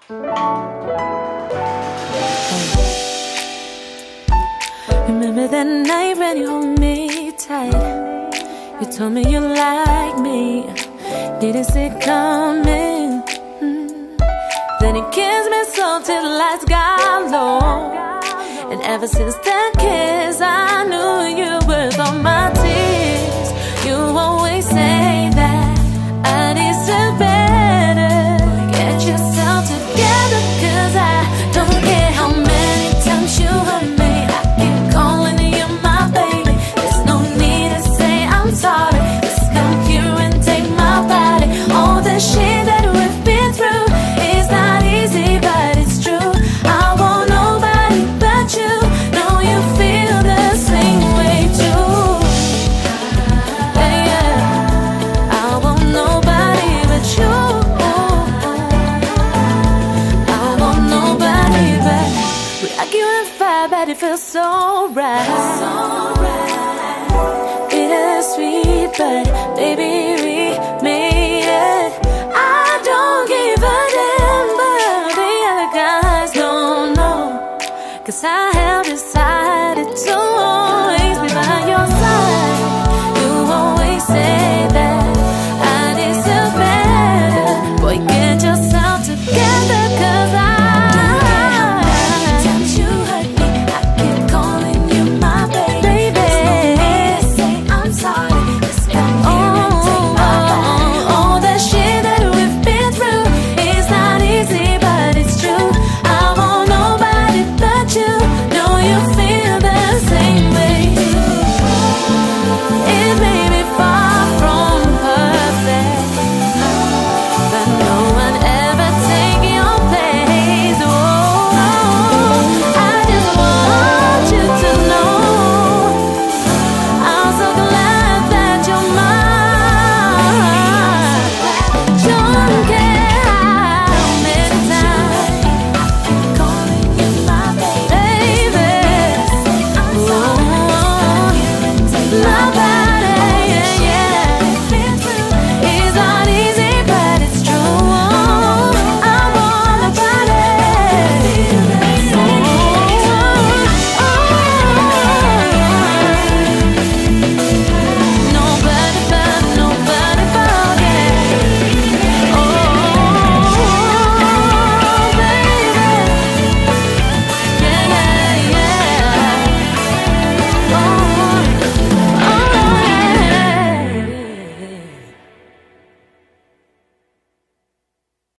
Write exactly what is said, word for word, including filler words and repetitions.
Remember that night when you hold me tight? You told me you like me, didn't see it coming. mm. Then you kissed me so till the lights got low. And ever since that kiss, I knew you were all my tears. You always say that I deserve better. Get yourself together, cause I don't care how many times you hurt me. I keep calling you my baby. There's no need to say I'm sorry. Just come here and take my body. All the shit that we've been through is not easy, but it's true. I want nobody but you. Know you feel the same way too. Yeah, yeah. I want nobody but you. I want nobody but. We argue and fight, but it feels so right. Bittersweet, but baby, we